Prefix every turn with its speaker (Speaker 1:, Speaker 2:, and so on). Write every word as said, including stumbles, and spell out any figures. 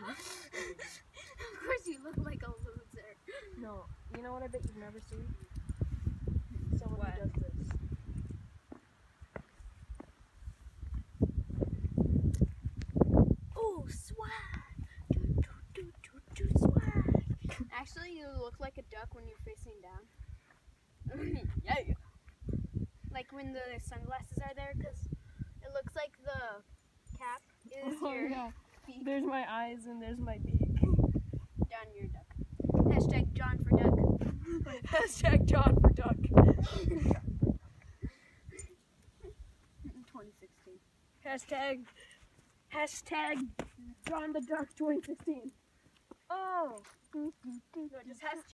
Speaker 1: Of course you look like a loser.
Speaker 2: No, you know what I bet you've never seen? Someone
Speaker 1: What?
Speaker 2: who does this.
Speaker 1: Oh, swag! Do, do, do, do, do, swag! Actually, you look like a duck when you're facing down. Yeah. Like when the sunglasses are there, because it looks like the cap is
Speaker 2: Oh,
Speaker 1: your
Speaker 2: yeah.
Speaker 1: beak.
Speaker 2: There's my eyes and there's my beak.
Speaker 1: John, you're a duck. Hashtag John for duck.
Speaker 2: Hashtag John for duck.
Speaker 1: twenty sixteen.
Speaker 2: Hashtag, hashtag John the Duck twenty sixteen. Oh.
Speaker 1: No, just hashtag.